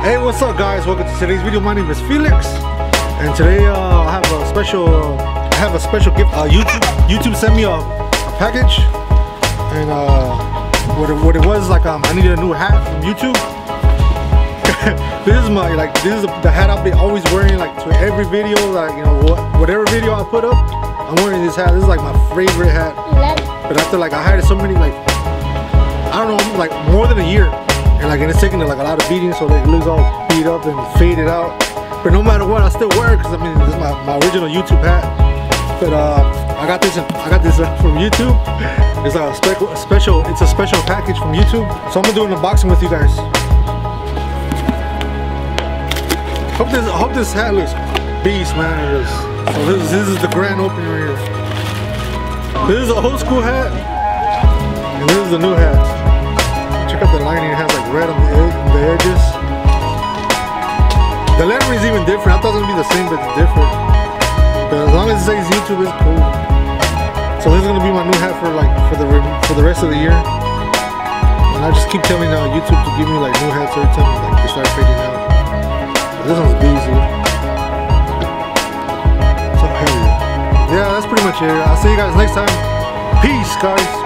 Hey, what's up guys? Welcome to today's video. My name is Felix, and today I have a special gift. YouTube sent me a package, and what it was like, I needed a new hat from YouTube. This is the hat I've been always wearing, like, to every video, like, you know, whatever video I put up, I'm wearing this hat. This is like my favorite hat. But after, like, I had it so many, like, I don't know, like more than a year, and it's taken like a lot of beating, so it looks all beat up and faded out. But no matter what, I still wear it because I mean, this is my original YouTube hat. But I got this from YouTube. It's a special package from YouTube. So I'm gonna do an unboxing with you guys. Hope this hat looks beast, man. So this is the grand opening right here. This is an old school hat, and this is the new hat. Check out the lining. It has like red on the edges. The lettering is even different. I thought it was gonna be the same, but it's different. But as long as it says YouTube, it's cool. So this is gonna be my new hat for the rest of the year. And I just keep telling YouTube to give me like new hats every time like they start fading out. But this one's beasy. So heavy. Yeah, that's pretty much it. I'll see you guys next time. Peace, guys.